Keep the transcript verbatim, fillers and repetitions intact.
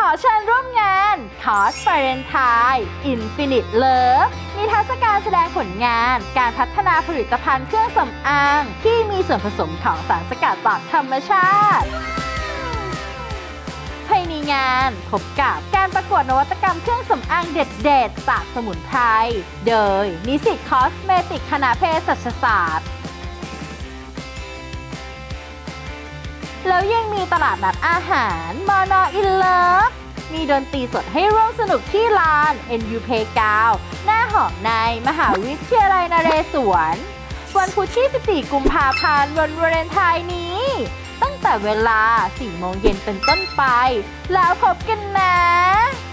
อเชิญร่วมงานคอสวาเลนไทน์อินฟินิตเลิฟนิทรรศการแสดงผลงานการพัฒนาผลิตภัณฑ์เครื่องสำอางที่มีส่วนผสมของสารสกัดจากธรรมชาติภายในงานพบกับการประกวดนวัตกรรมเครื่องสำอางเด็ดๆจากสมุนไพรโดยนิสิตคอสเมติกคณะเภสัชศาสตร์แล้วยังมีตลาดนัดอาหารมอนออินเลิฟมีดนตรีสดให้ร่วมสนุกที่ลาน เอ็น ยู เพ เก้า หน้าหอในมหาวิทยาลัยนเรศวรวันพุธที่สิบสี่กุมภาพันธ์วันวาเลนไทน์นี้ตั้งแต่เวลาสี่โมงเย็นเป็นต้นไปแล้วพบกันนะ